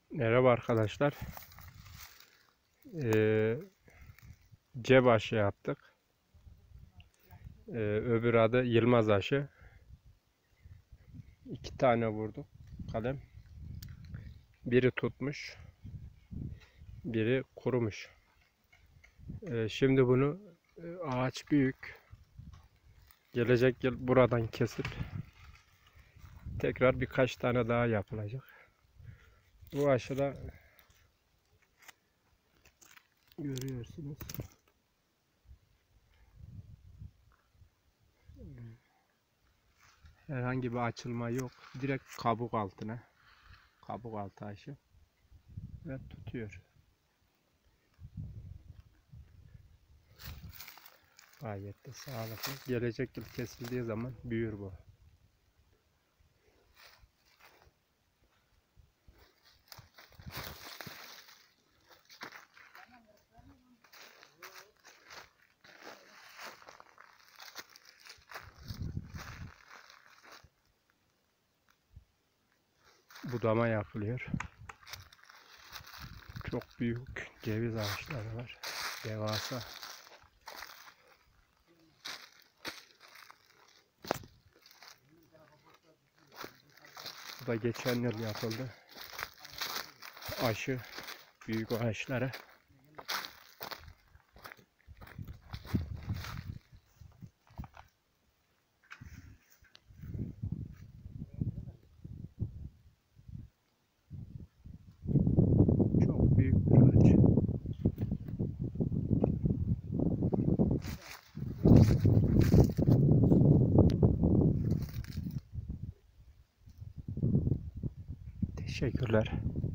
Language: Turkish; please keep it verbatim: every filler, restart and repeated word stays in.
Merhaba arkadaşlar. Ee, cep aşı yaptık. Ee, öbür adı Yılmaz aşı. İki tane vurduk kalem. Biri tutmuş, biri kurumuş. Ee, şimdi bunu e, ağaç büyük. Gelecek yıl buradan kesip tekrar birkaç tane daha yapılacak. Bu aşıda görüyorsunuz. Herhangi bir açılma yok. Direkt kabuk altına. Kabuk altı aşı. Ve tutuyor. Gayet de sağlıklı. Gelecek yıl kesildiği zaman büyür bu. Budama yapılıyor. Çok büyük ceviz ağaçları var. Devasa. Bu da geçen yıl yapıldı. Aşı büyük ağaçlara. Çok büyük bir ağaç. Teşekkürler.